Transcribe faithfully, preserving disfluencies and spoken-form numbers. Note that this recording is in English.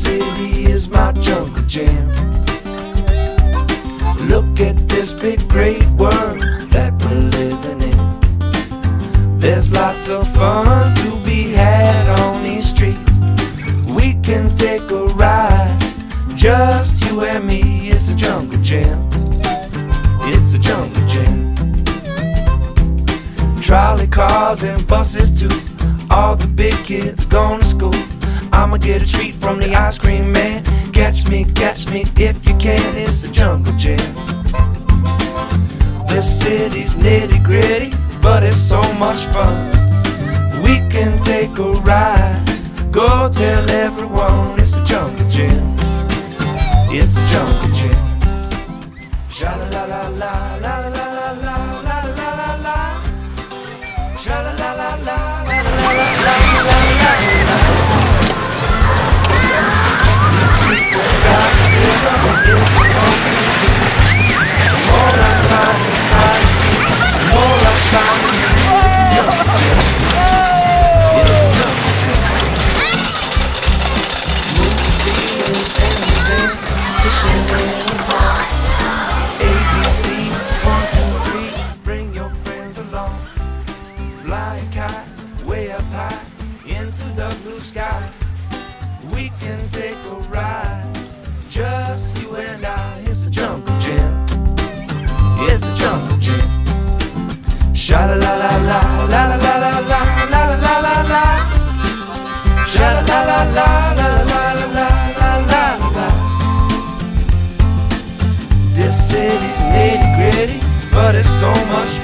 city is my jungle gym. Look at this big great world that we're living in. There's lots of fun to be had on these streets. We can take a ride, just you and me. It's a jungle gym. It's a jungle gym. Trolley cars and buses too. All the big kids going to school. I'ma get a treat from the ice cream man. Catch me, catch me if you can. It's a jungle gym. This city's nitty gritty, but it's so much fun. We can take a ride, go tell everyone. It's a jungle gym. It's a jungle gym. Sha la la la la la la la la la la la la. Sha la la la la la la la la la la. These streets have got rhythm. It's a funky beat. The more I find inside the sea, the more I find in you. It's a jungle gym. It's a jungle gym. Movies and museums, fishing in the park. A B C's, one, two, three, bring your friends along. Flying kites way up high into the blue sky. We can take a ride, just you and I. It's a jungle gym. It's a jungle gym. Sha la la la la la la la la la la la la la. Sha la la la la la la la la la la la. This city's nitty gritty, but it's so much